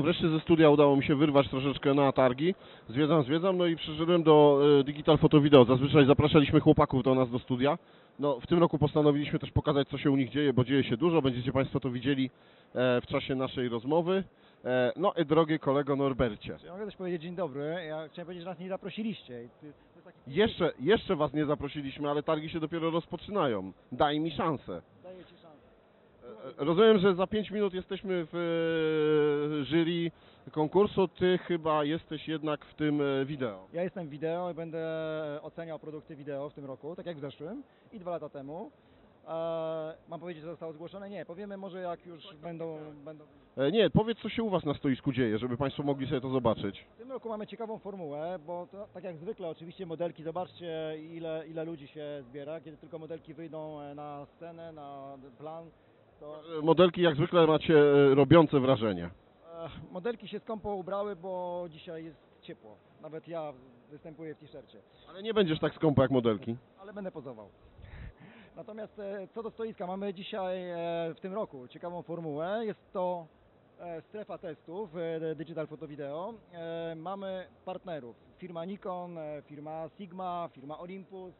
wreszcie ze studia udało mi się wyrwać troszeczkę na targi. Zwiedzam, no i przyszedłem do Digital Photo Video. Zazwyczaj zapraszaliśmy chłopaków do nas do studia. No, w tym roku postanowiliśmy też pokazać, co się u nich dzieje, bo dzieje się dużo. Będziecie Państwo to widzieli w czasie naszej rozmowy. No i drogi kolego Norbercie. Ja mogę też powiedzieć dzień dobry. Ja chciałem powiedzieć, że nas nie zaprosiliście. Jeszcze Was nie zaprosiliśmy, ale targi się dopiero rozpoczynają. Daj mi szansę. Daję Ci szansę. Rozumiem, że za 5 minut jesteśmy w jury konkursu. Ty chyba jesteś jednak w tym wideo. Ja jestem w wideo i będę oceniał produkty wideo w tym roku, tak jak w zeszłym i 2 lata temu. Mam powiedzieć, że zostało zgłoszone? Nie, powiemy może jak już będą... Nie, powiedz, co się u Was na stoisku dzieje, żeby Państwo mogli sobie to zobaczyć. W tym roku mamy ciekawą formułę, bo to, tak jak zwykle oczywiście modelki, zobaczcie ile ludzi się zbiera, kiedy tylko modelki wyjdą na scenę, na plan, to... Modelki jak zwykle macie robiące wrażenie. Modelki się skąpo ubrały, bo dzisiaj jest ciepło. Nawet ja występuję w t-shircie. Ale nie będziesz tak skąpo jak modelki. Ale będę pozował. Natomiast co do stoiska, mamy dzisiaj w tym roku ciekawą formułę. Jest to strefa testów Digital Photo Video. Mamy partnerów. Firma Nikon, firma Sigma, firma Olympus.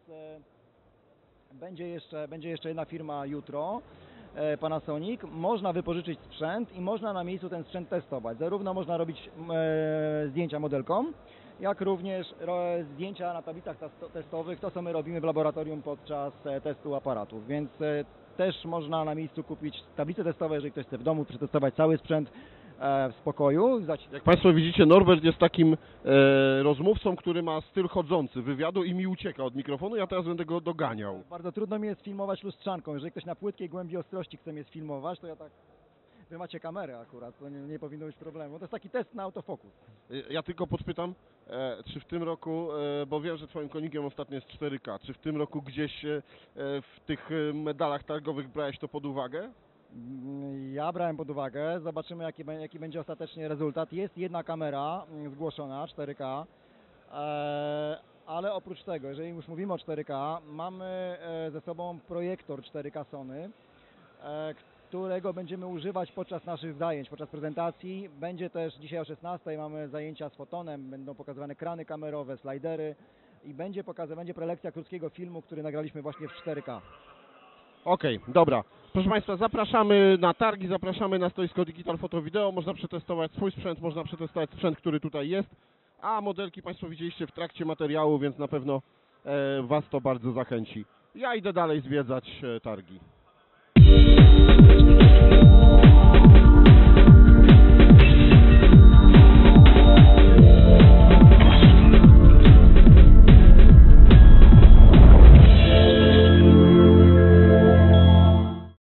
Będzie jeszcze jedna firma jutro. Panasonic. Można wypożyczyć sprzęt i można na miejscu ten sprzęt testować. Zarówno można robić zdjęcia modelkom, jak również zdjęcia na tablicach testowych, to co my robimy w laboratorium podczas testu aparatów, więc też można na miejscu kupić tablice testowe, jeżeli ktoś chce w domu przetestować cały sprzęt w spokoju. Jak Państwo widzicie, Norbert jest takim rozmówcą, który ma styl chodzący wywiadu i mi ucieka od mikrofonu, ja teraz będę go doganiał. Bardzo trudno mi jest filmować lustrzanką, jeżeli ktoś na płytkiej głębi ostrości chce mnie sfilmować, to ja tak... Wy macie kamerę akurat, to nie powinno być problemu. To jest taki test na autofokus. Ja tylko podpytam, czy w tym roku, bo wiem, że Twoim konikiem ostatnio jest 4K, czy w tym roku gdzieś w tych medalach targowych brałeś to pod uwagę? Ja brałem pod uwagę, zobaczymy jaki będzie ostatecznie rezultat. Jest jedna kamera zgłoszona, 4K, ale oprócz tego, jeżeli już mówimy o 4K, mamy ze sobą projektor 4K Sony, którego będziemy używać podczas naszych zajęć, podczas prezentacji. Będzie też dzisiaj o 16:00 mamy zajęcia z fotonem, będą pokazywane krany kamerowe, slajdery i będzie prelekcja krótkiego filmu, który nagraliśmy właśnie w 4K. Okej, dobra. Proszę Państwa, zapraszamy na targi, zapraszamy na stoisko Digital Photo Video. Można przetestować swój sprzęt, można przetestować sprzęt, który tutaj jest, a modelki Państwo widzieliście w trakcie materiału, więc na pewno Was to bardzo zachęci. Ja idę dalej zwiedzać targi.